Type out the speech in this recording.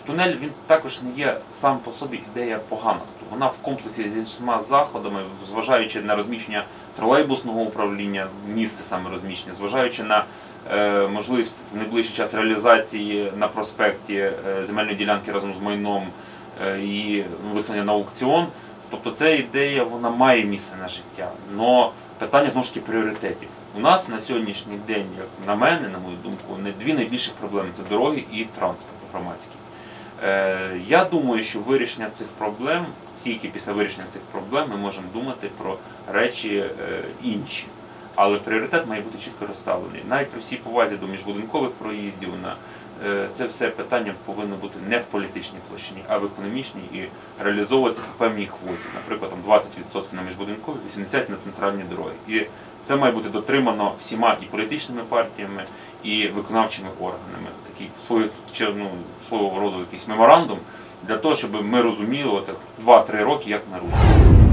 тунель він також не є сам по собі ідея погана. Вона в комплексі з іншими заходами, зважаючи на розміщення тролейбусного управління, місце саме розміщення, зважаючи на можливість в найближчий час реалізації на проспекті земельної ділянки разом з майном і виставлення на аукціон. Тобто ця ідея вона має місце на життя. Но питання знову ж таки пріоритетів. У нас на сьогоднішній день, як на мене, на мою думку, не дві найбільших проблеми – це дороги і транспорт громадський. Я думаю, що вирішення цих проблем, тільки після вирішення цих проблем ми можемо думати про речі інші. Але пріоритет має бути чітко розставлений. Навіть при всій повазі до міжбудинкових проїздів, це все питання повинно бути не в політичній площині, а в економічній і реалізовуватися по певній квоті. Наприклад, 20% на міжбудинкові, 80% на центральні дороги. І це має бути дотримано всіма і політичними партіями, і виконавчими органами. Такий свого роду якийсь меморандум для того, щоб ми розуміли 2-3 роки, як на руку.